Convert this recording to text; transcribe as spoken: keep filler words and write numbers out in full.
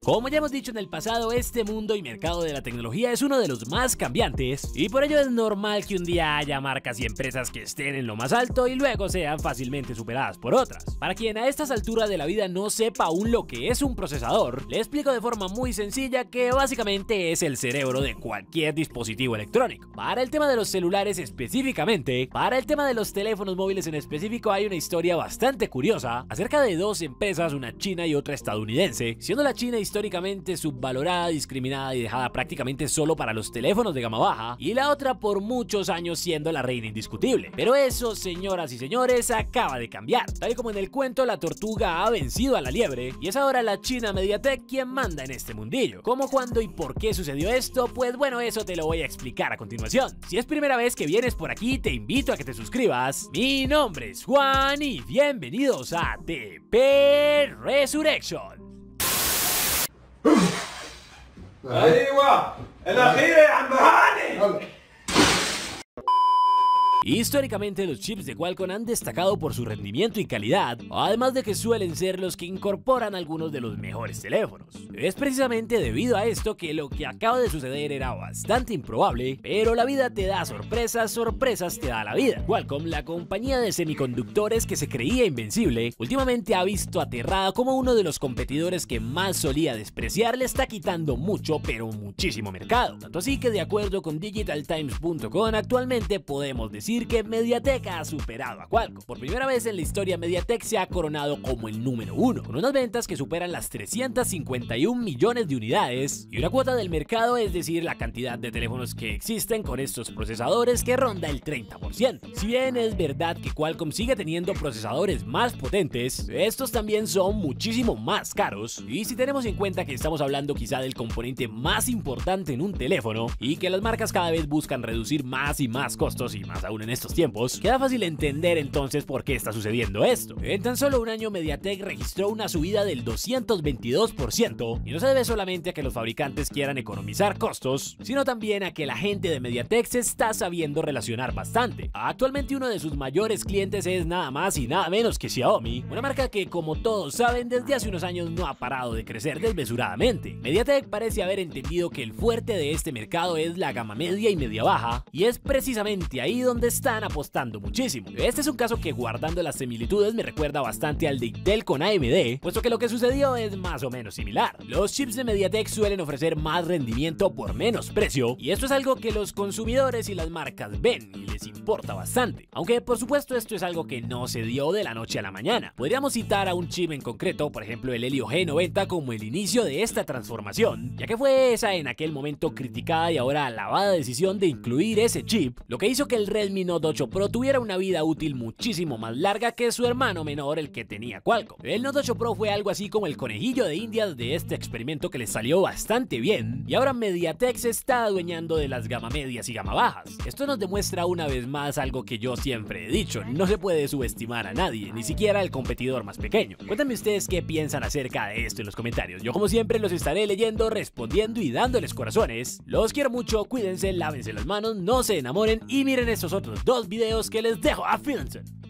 Como ya hemos dicho en el pasado, este mundo y mercado de la tecnología es uno de los más cambiantes y por ello es normal que un día haya marcas y empresas que estén en lo más alto y luego sean fácilmente superadas por otras. Para quien a estas alturas de la vida no sepa aún lo que es un procesador, le explico de forma muy sencilla que básicamente es el cerebro de cualquier dispositivo electrónico. Para el tema de los celulares específicamente, para el tema de los teléfonos móviles en específico, hay una historia bastante curiosa acerca de dos empresas, una china y otra estadounidense, siendo la China históricamente subvalorada, discriminada y dejada prácticamente solo para los teléfonos de gama baja, y la otra por muchos años siendo la reina indiscutible. Pero eso, señoras y señores, acaba de cambiar. Tal y como en el cuento, la tortuga ha vencido a la liebre y es ahora la China Mediatek quien manda en este mundillo. ¿Cómo, cuándo y por qué sucedió esto? Pues bueno, eso te lo voy a explicar a continuación. Si es primera vez que vienes por aquí, te invito a que te suscribas. Mi nombre es Juan y bienvenidos a T P Resurrection. ايوه الاخيره يا عم هاني. Históricamente los chips de Qualcomm han destacado por su rendimiento y calidad, además de que suelen ser los que incorporan algunos de los mejores teléfonos. Es precisamente debido a esto que lo que acaba de suceder era bastante improbable, pero la vida te da sorpresas, sorpresas te da la vida. Qualcomm, la compañía de semiconductores que se creía invencible, últimamente ha visto aterrada como uno de los competidores que más solía despreciar le está quitando mucho, pero muchísimo mercado. Tanto así que de acuerdo con digital times punto com actualmente podemos decir que Mediatek ha superado a Qualcomm. Por primera vez en la historia, Mediatek se ha coronado como el número uno, con unas ventas que superan las trescientos cincuenta y un millones de unidades y una cuota del mercado, es decir, la cantidad de teléfonos que existen con estos procesadores, que ronda el treinta por ciento. Si bien es verdad que Qualcomm sigue teniendo procesadores más potentes, estos también son muchísimo más caros, y si tenemos en cuenta que estamos hablando quizá del componente más importante en un teléfono y que las marcas cada vez buscan reducir más y más costos y más aún en estos tiempos, queda fácil entender entonces por qué está sucediendo esto. En tan solo un año, Mediatek registró una subida del doscientos veintidós por ciento y no se debe solamente a que los fabricantes quieran economizar costos, sino también a que la gente de Mediatek se está sabiendo relacionar bastante. Actualmente uno de sus mayores clientes es nada más y nada menos que Xiaomi, una marca que, como todos saben, desde hace unos años no ha parado de crecer desmesuradamente. Mediatek parece haber entendido que el fuerte de este mercado es la gama media y media baja, y es precisamente ahí donde están apostando muchísimo. Este es un caso que, guardando las similitudes, me recuerda bastante al de Intel con A M D, puesto que lo que sucedió es más o menos similar. Los chips de Mediatek suelen ofrecer más rendimiento por menos precio, y esto es algo que los consumidores y las marcas ven y les importa bastante. Aunque por supuesto esto es algo que no se dio de la noche a la mañana. Podríamos citar a un chip en concreto, por ejemplo el Helio G noventa, como el inicio de esta transformación, ya que fue esa en aquel momento criticada y ahora alabada decisión de incluir ese chip, lo que hizo que el Redmi Note ocho Pro tuviera una vida útil muchísimo más larga que su hermano menor, el que tenía Qualcomm. El Note ocho Pro fue algo así como el conejillo de indias de este experimento que les salió bastante bien, y ahora Mediatek se está adueñando de las gama medias y gama bajas. Esto nos demuestra una vez más algo que yo siempre he dicho: no se puede subestimar a nadie, ni siquiera al competidor más pequeño. Cuéntenme ustedes qué piensan acerca de esto en los comentarios. Yo, como siempre, los estaré leyendo, respondiendo y dándoles corazones. Los quiero mucho, cuídense, lávense las manos, no se enamoren y miren estos otros dos videos que les dejo. ¡Afídense!